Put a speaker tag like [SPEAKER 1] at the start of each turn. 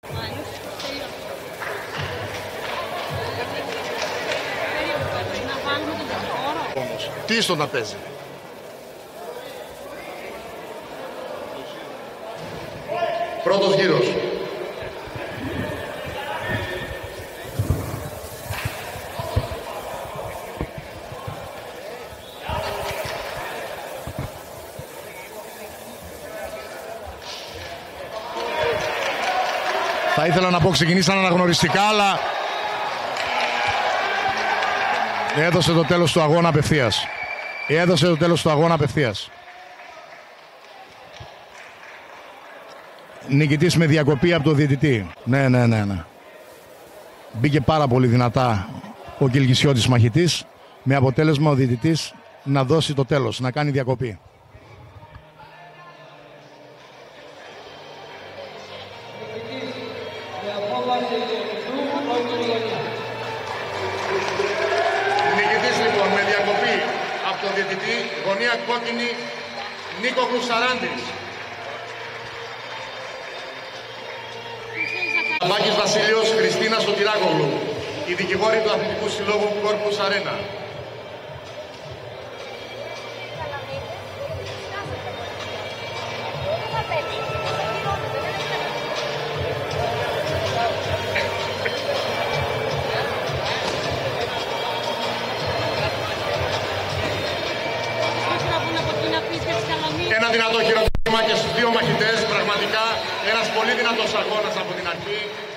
[SPEAKER 1] Τι στο να παίζει. Πρώτος γύρος. Θα ήθελα να πω ξεκινήσαν αναγνωριστικά, αλλά έδωσε το τέλος του αγώνα απευθείας. Έδωσε το τέλος του αγώνα απευθείας. Νικητής με διακοπή από το διαιτητή. Ναι. Μπήκε πάρα πολύ δυνατά ο Κιλκισιώτης μαχητής, με αποτέλεσμα ο διαιτητής να δώσει το τέλος, να κάνει διακοπή. Νικητής λοιπόν με διακοπή από τον διαιτητή, γωνία κόκκινη, Νίκο Χρυσαράντης. Μάκης Βασίλειος, Χριστίνα Σωτηράκογλου, η δικηγόρη του Αθλητικού Συλλόγου Κόρπους Αρένα. Ένα δυνατό χειροκρότημα και στους δύο μαχητές, πραγματικά ένας πολύ δυνατός αγώνας από την αρχή.